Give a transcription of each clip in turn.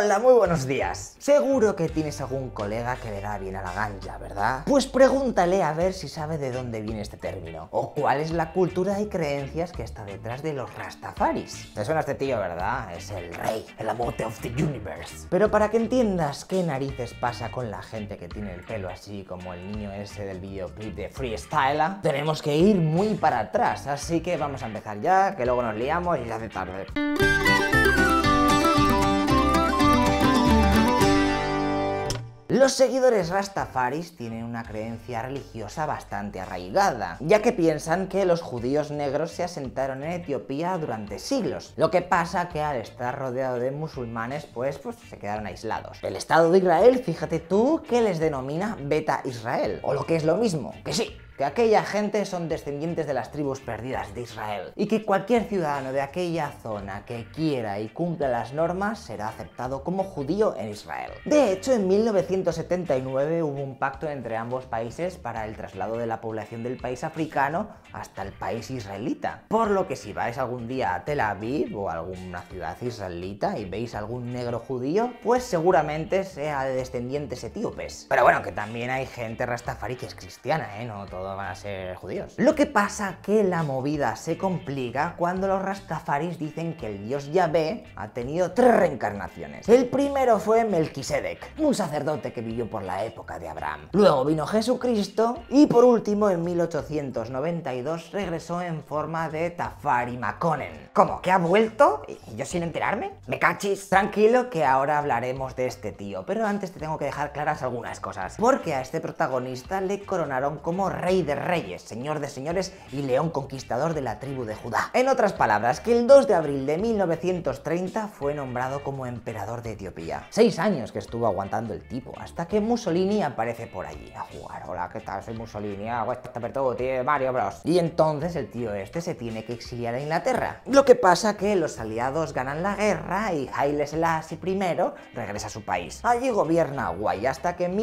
Hola, muy buenos días. Seguro que tienes algún colega que le da bien a la ganja, ¿verdad? Pues pregúntale a ver si sabe de dónde viene este término o cuál es la cultura y creencias que está detrás de los rastafaris. Te suena este tío, ¿verdad? Es el rey, el amote of the universe. Pero para que entiendas qué narices pasa con la gente que tiene el pelo así como el niño ese del videoclip de Freestyler, tenemos que ir muy para atrás, así que vamos a empezar ya, que luego nos liamos y ya hace tarde. Los seguidores rastafaris tienen una creencia religiosa bastante arraigada, ya que piensan que los judíos negros se asentaron en Etiopía durante siglos. Lo que pasa que al estar rodeado de musulmanes, pues se quedaron aislados. El Estado de Israel, fíjate tú, que les denomina Beta Israel, o lo que es lo mismo, que sí, que aquella gente son descendientes de las tribus perdidas de Israel y que cualquier ciudadano de aquella zona que quiera y cumpla las normas será aceptado como judío en Israel. De hecho, en 1979 hubo un pacto entre ambos países para el traslado de la población del país africano hasta el país israelita, por lo que si vais algún día a Tel Aviv o a alguna ciudad israelita y veis algún negro judío, pues seguramente sea de descendientes etíopes. Pero bueno, que también hay gente rastafari que es cristiana, no todos van a ser judíos. Lo que pasa que la movida se complica cuando los rastafaris dicen que el dios Yahvé ha tenido 3 reencarnaciones. El primero fue Melquisedec, un sacerdote que vivió por la época de Abraham. Luego vino Jesucristo y por último en 1892 regresó en forma de Tafari Makonnen. ¿Cómo? ¿Que ha vuelto? ¿Y yo sin enterarme? ¿Me cachis? Tranquilo que ahora hablaremos de este tío, pero antes te tengo que dejar claras algunas cosas, porque a este protagonista le coronaron como rey de reyes, señor de señores y león conquistador de la tribu de Judá. En otras palabras, que el 2 de abril de 1930 fue nombrado como emperador de Etiopía. 6 años que estuvo aguantando el tipo, hasta que Mussolini aparece por allí a jugar. Hola, ¿qué tal? Soy Mussolini, tío, Mario Bros. Y entonces el tío este se tiene que exiliar a Inglaterra. Lo que pasa que los aliados ganan la guerra y Haile Selassie I regresa a su país. Allí gobierna guay hasta que en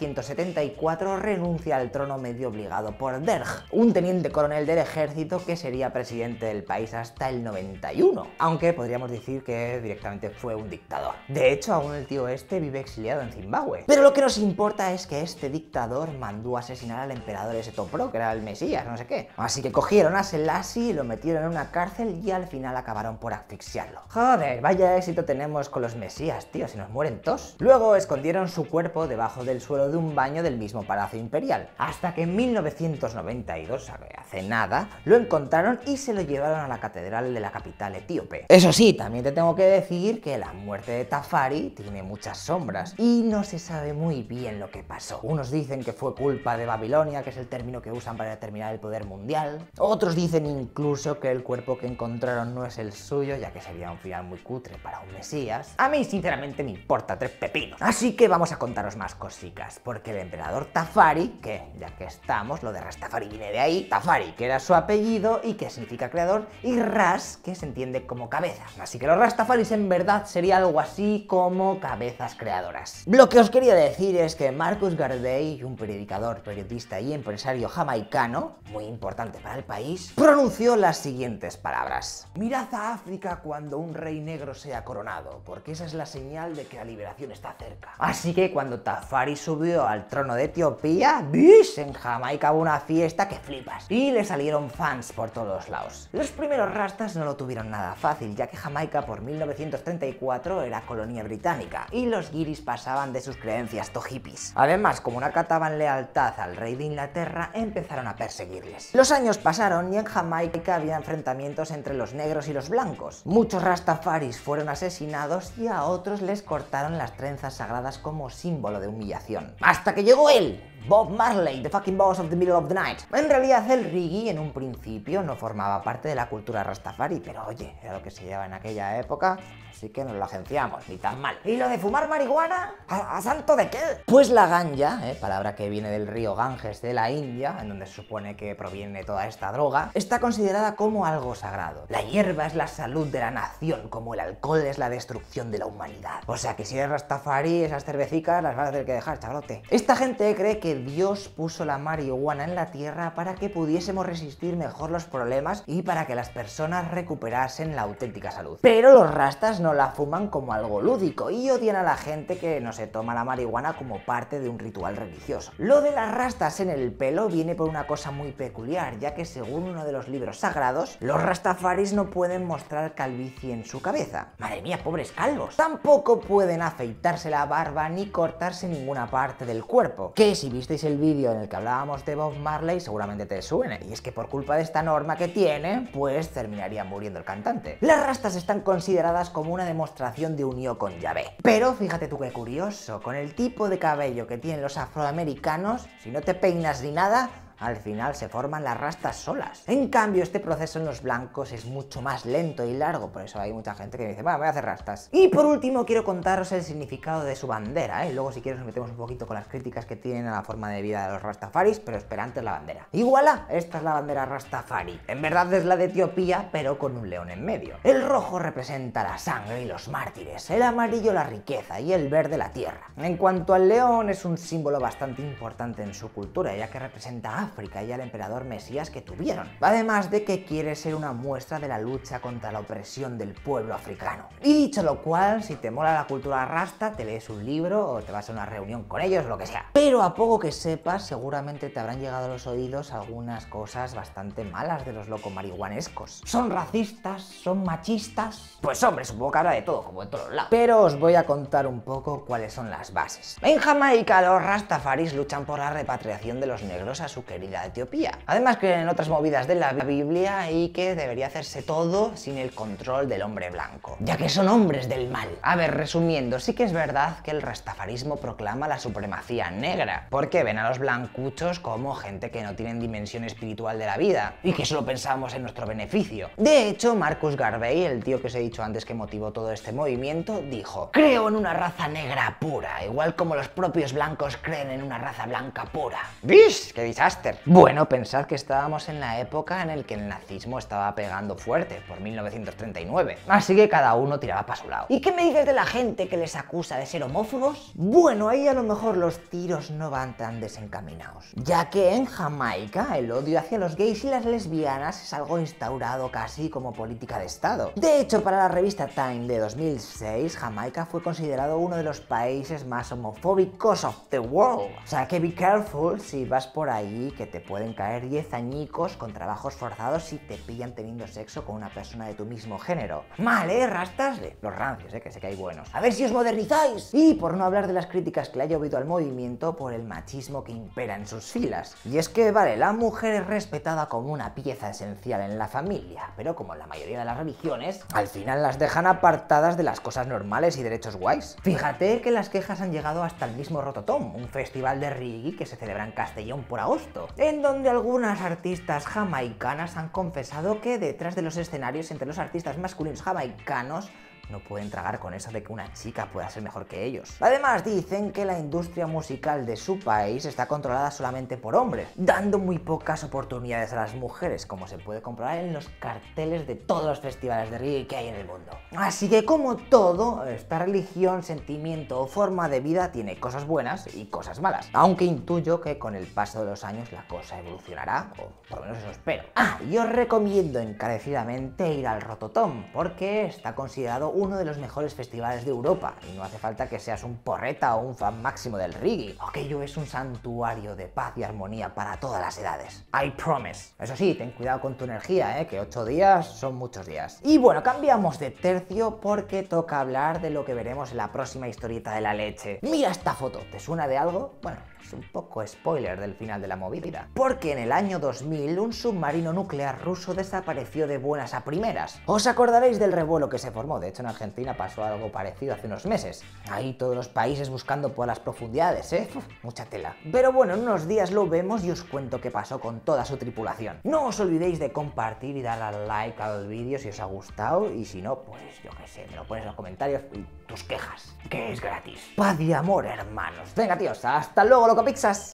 1974 renuncia al trono medio obligado por Derg, un teniente coronel del ejército que sería presidente del país hasta el 91, aunque podríamos decir que directamente fue un dictador. De hecho, aún el tío este vive exiliado en Zimbabue. Pero lo que nos importa es que este dictador mandó a asesinar al emperador ese Topro, que era el Mesías, no sé qué. Así que cogieron a Selassie y lo metieron en una cárcel y al final acabaron por asfixiarlo. Joder, vaya éxito tenemos con los Mesías, tío, si nos mueren todos. Luego escondieron su cuerpo debajo del suelo de un baño del mismo Palacio Imperial, hasta que en 1992, hace nada, lo encontraron y se lo llevaron a la catedral de la capital etíope. Eso sí, también te tengo que decir que la muerte de Tafari tiene muchas sombras y no se sabe muy bien lo que pasó. Unos dicen que fue culpa de Babilonia, que es el término que usan para determinar el poder mundial. Otros dicen incluso que el cuerpo que encontraron no es el suyo, ya que sería un final muy cutre para un mesías. A mí sinceramente me importa 3 pepinos. Así que vamos a contaros más cositas, porque el emperador Tafari, que ya que estamos, lo de Rastafari viene de ahí, Tafari, que era su apellido y que significa creador, y Ras, que se entiende como cabeza. Así que los Rastafaris en verdad sería algo así como cabezas creadoras. Lo que os quería decir es que Marcus Garvey, un predicador, periodista y empresario jamaicano, muy importante para el país, pronunció las siguientes palabras: mirad a África cuando un rey negro sea coronado, porque esa es la señal de que la liberación está cerca. Así que cuando Tafari subió al trono de Etiopía, ¡bish!, en Jamaica hubo una fiesta que flipas y le salieron fans por todos lados. Los primeros rastas no lo tuvieron nada fácil, ya que Jamaica por 1934 era colonia británica y los guiris pasaban de sus creencias to hippies. Además, como no acataban lealtad al rey de Inglaterra, empezaron a perseguirles. Los años pasaron y en Jamaica había enfrentamientos entre los negros y los blancos. Muchos rastafaris fueron asesinados y a otros les cortaron las trenzas sagradas como símbolo de humillación. Hasta que llegó él, Bob Marley, the fucking boss of the middle of the night. En realidad el reggae en un principio no formaba parte de la cultura rastafari, pero oye, era lo que se llevaba en aquella época, así que nos lo agenciamos, ni tan mal. ¿Y lo de fumar marihuana? ¿A santo de qué? Pues la ganja, palabra que viene del río Ganges de la India, en donde se supone que proviene toda esta droga, está considerada como algo sagrado. La hierba es la salud de la nación, como el alcohol es la destrucción de la humanidad. O sea que si eres rastafari, esas cervecicas las vas a tener que dejar, chavalote. Esta gente cree que que Dios puso la marihuana en la tierra para que pudiésemos resistir mejor los problemas y para que las personas recuperasen la auténtica salud. Pero los rastas no la fuman como algo lúdico y odian a la gente que no se toma la marihuana como parte de un ritual religioso. Lo de las rastas en el pelo viene por una cosa muy peculiar, ya que según uno de los libros sagrados, los rastafaris no pueden mostrar calvicie en su cabeza. Madre mía, pobres calvos. Tampoco pueden afeitarse la barba ni cortarse ninguna parte del cuerpo, que si visteis el vídeo en el que hablábamos de Bob Marley seguramente te suene, y es que por culpa de esta norma que tiene, pues terminaría muriendo el cantante. Las rastas están consideradas como una demostración de unión con Yahvé. Pero fíjate tú qué curioso, con el tipo de cabello que tienen los afroamericanos, si no te peinas ni nada, al final se forman las rastas solas. En cambio, este proceso en los blancos es mucho más lento y largo, por eso hay mucha gente que dice, bueno, voy a hacer rastas. Y por último quiero contaros el significado de su bandera, Luego si quieres nos metemos un poquito con las críticas que tienen a la forma de vida de los rastafaris, pero espera, antes la bandera. Y voilà, esta es la bandera rastafari. En verdad es la de Etiopía, pero con un león en medio. El rojo representa la sangre y los mártires, el amarillo la riqueza y el verde la tierra. En cuanto al león, es un símbolo bastante importante en su cultura, ya que representa África y al emperador Mesías que tuvieron, además de que quiere ser una muestra de la lucha contra la opresión del pueblo africano. Y dicho lo cual, si te mola la cultura rasta, te lees un libro o te vas a una reunión con ellos, lo que sea. Pero a poco que sepas, seguramente te habrán llegado a los oídos algunas cosas bastante malas de los locos marihuanescos. ¿Son racistas? ¿Son machistas? Pues hombre, supongo que habrá de todo, como en todos lados. Pero os voy a contar un poco cuáles son las bases. En Jamaica, los rastafaris luchan por la repatriación de los negros a su querida Etiopía. Además creen en otras movidas de la Biblia y que debería hacerse todo sin el control del hombre blanco, ya que son hombres del mal. A ver, resumiendo, sí que es verdad que el rastafarismo proclama la supremacía negra, porque ven a los blancuchos como gente que no tienen dimensión espiritual de la vida y que solo pensamos en nuestro beneficio. De hecho, Marcus Garvey, el tío que os he dicho antes que motivó todo este movimiento, dijo: creo en una raza negra pura, igual como los propios blancos creen en una raza blanca pura. ¡Vish! ¡Qué desastre! Bueno, pensad que estábamos en la época en la que el nazismo estaba pegando fuerte, por 1939. Así que cada uno tiraba para su lado. ¿Y qué me dices de la gente que les acusa de ser homófobos? Bueno, ahí a lo mejor los tiros no van tan desencaminados, ya que en Jamaica el odio hacia los gays y las lesbianas es algo instaurado casi como política de Estado. De hecho, para la revista Time de 2006, Jamaica fue considerado uno de los países más homofóbicos of the world. O sea que be careful si vas por ahí, que te pueden caer 10 añicos con trabajos forzados si te pillan teniendo sexo con una persona de tu mismo género. Mal, rastas de los rancios, que sé que hay buenos. A ver si os modernizáis. Y por no hablar de las críticas que le ha llovido al movimiento por el machismo que impera en sus filas. Y es que, vale, la mujer es respetada como una pieza esencial en la familia, pero como en la mayoría de las religiones, al final las dejan apartadas de las cosas normales y derechos guays. Fíjate que las quejas han llegado hasta el mismo Rototom, un festival de reggae que se celebra en Castellón por agosto, en donde algunas artistas jamaicanas han confesado que detrás de los escenarios, entre los artistas masculinos jamaicanos, no pueden tragar con eso de que una chica pueda ser mejor que ellos. Además dicen que la industria musical de su país está controlada solamente por hombres, dando muy pocas oportunidades a las mujeres, como se puede comprobar en los carteles de todos los festivales de reggae que hay en el mundo. Así que como todo, esta religión, sentimiento o forma de vida tiene cosas buenas y cosas malas, aunque intuyo que con el paso de los años la cosa evolucionará, o por lo menos eso espero. Y os recomiendo encarecidamente ir al Rototom, porque está considerado uno de los mejores festivales de Europa y no hace falta que seas un porreta o un fan máximo del reggae. Aquello es un santuario de paz y armonía para todas las edades. I promise. Eso sí, ten cuidado con tu energía, que 8 días son muchos días. Y bueno, cambiamos de tercio porque toca hablar de lo que veremos en la próxima historieta de la leche. Mira esta foto, ¿te suena de algo? Bueno, es un poco spoiler del final de la movida, porque en el año 2000 un submarino nuclear ruso desapareció de buenas a primeras. Os acordaréis del revuelo que se formó, de hecho en Argentina pasó algo parecido hace unos meses. Ahí todos los países buscando por las profundidades, mucha tela. Pero bueno, en unos días lo vemos y os cuento qué pasó con toda su tripulación. No os olvidéis de compartir y darle al like al vídeo si os ha gustado, y si no, pues yo qué sé, me lo pones en los comentarios y tus quejas, que es gratis. Paz y amor, hermanos. Venga tíos, hasta luego, loco pixas.